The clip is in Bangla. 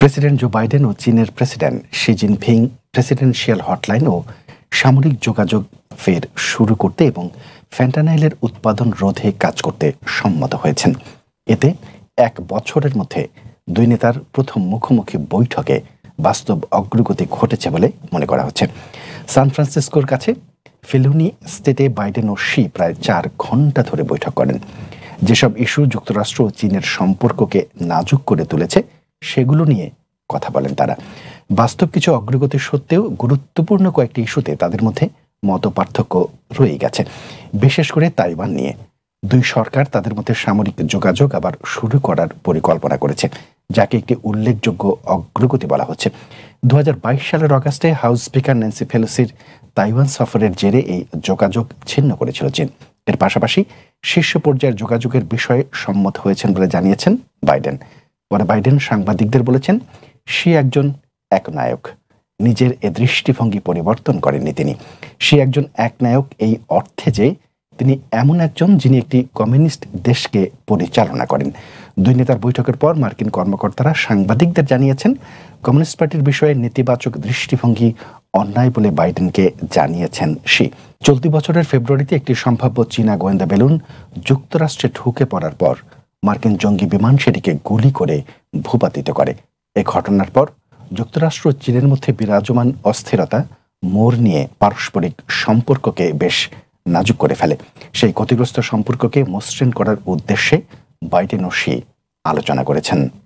প্রেসিডেন্ট জো বাইডেন ও চীনের president Xi Jinping presidential hotline ও সামরিক যোগাযোগ ফের শুরু করতে এবং ফ্যান্টানাইলের উৎপাদন রোধে কাজ করতে সম্মত হয়েছেন। এতে এক বছরের মধ্যে দুই নেতার প্রথম মুখোমুখি বৈঠকে বাস্তব অগ্রগতি ঘটেছে বলে মনে করা হচ্ছে। সান ফ্রান্সিসকোর কাছে ফিলুনি স্টেটে বাইডেন ও শি প্রায় 4 ঘন্টা ধরে বৈঠক করেন। যেসব ইস্যু যুক্তরাষ্ট্র ও চীনের সম্পর্ককে নাজুক করে তুলেছে সেগুলো নিয়ে কথা বলেন তারা। বাস্তব কিছু অগ্রগতি সত্ত্বেও গুরুত্বপূর্ণ কয়েকটি ইস্যুতে তাদের মধ্যে মতপার্থক্য রয়ে গেছে, বিশেষ করে তাইওয়ান নিয়ে। দুই সরকার তাদের মধ্যে সামরিক যোগাযোগ আবার শুরু করার পরিকল্পনা করেছে, যাকে একটি উল্লেখযোগ্য অগ্রগতি বলা হচ্ছে। 2022 সালের অগাস্টে হাউস স্পিকার ন্যান্সি পেলোসির তাইওয়ান সফরের জেরে এই যোগাযোগ ছিন্ন করেছিল চীন। এর পাশাপাশি শীর্ষ পর্যায়ের যোগাযোগের বিষয়ে সম্মত হয়েছেন বলে জানিয়েছেন বাইডেন। পরে বাইডেন সাংবাদিকদের বলেছেন, শি একজন একনায়ক, নিজের এ দৃষ্টিভঙ্গি পরিবর্তন করেননি তিনি। শি একজন একনায়ক এই অর্থে যে তিনি এমন একজন যিনি একটি কমিউনিস্ট দেশকে পরিচালনা করেন। দুই নেতার বৈঠকের পর মার্কিন কর্মকর্তারা সাংবাদিকদের জানিয়েছেন, কমিউনিস্ট পার্টির বিষয়ে নেতিবাচক দৃষ্টিভঙ্গি অন্যায় বলে বাইডেনকে জানিয়েছেন শি। চলতি বছরের ফেব্রুয়ারিতে একটি সম্ভাব্য চীনা গোয়েন্দা বেলুন যুক্তরাষ্ট্রে ঢুকে পড়ার পর মার্কিন জঙ্গি বিমান সেটিকে গুলি করে ভূপাতিত করে। এ ঘটনার পর যুক্তরাষ্ট্র ও চীনের মধ্যে বিরাজমান অস্থিরতা মোড় নিয়ে পারস্পরিক সম্পর্ককে বেশ নাজুক করে ফেলে। সেই ক্ষতিগ্রস্ত সম্পর্ককে মসৃণ করার উদ্দেশ্যে বাইডেন ও শি আলোচনা করেছেন।